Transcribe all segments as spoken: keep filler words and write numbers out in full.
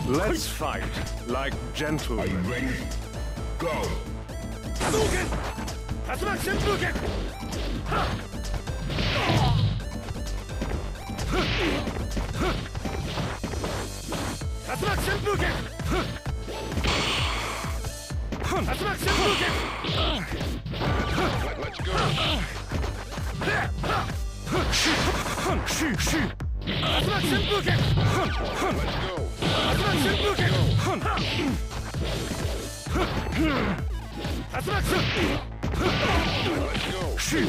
Let's fight like gentlemen. Are you ready? Go! Hadouken! Tatsumaki Senpuken! Ha! Tatsumaki Senpuken! Tatsumaki Senpuken! Let's go! Shi, shi. Tatsumaki Senpuken! Let's go! Tatsumaki Senpuken! Tatsumaki Senpuken! Let's go! Shi.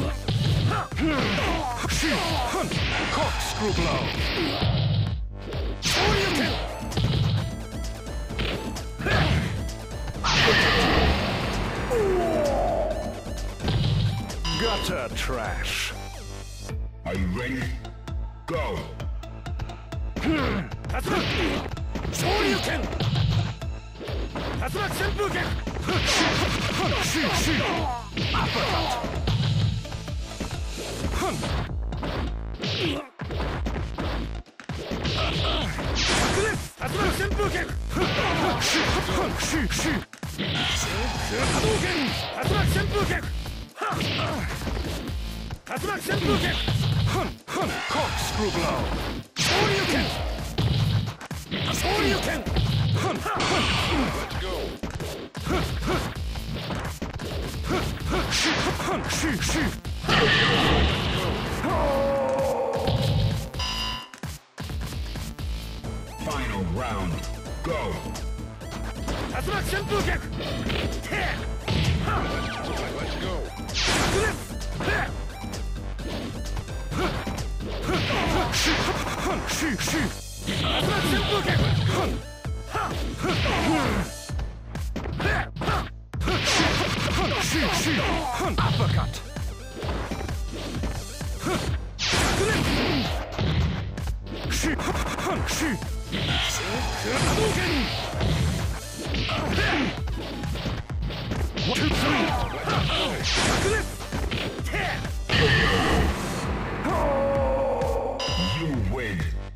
Shi. Corkscrew blow. Shoryuken! Gutter trash. Are you ready? Go! Tatsumaki! Shoryuken! Tatsumaki Senpuken! Shi, shi. Uppercut. Tatsumaki Senpuken! Shi, shi, shi. Hadouken! Tatsumaki Senpuken! Tatsumaki Senpuken! Corkscrew blow. Shoryuken! Shoryuken! Let's go! Shi, shi, shi. Final round. Go! Tatsumaki Senpuken! Let's go! Shi, shi, shi. Tatsumaki Senpuken! Shi, shi. Uppercut. Shi, shi. Hadouken! One, two, three. You win!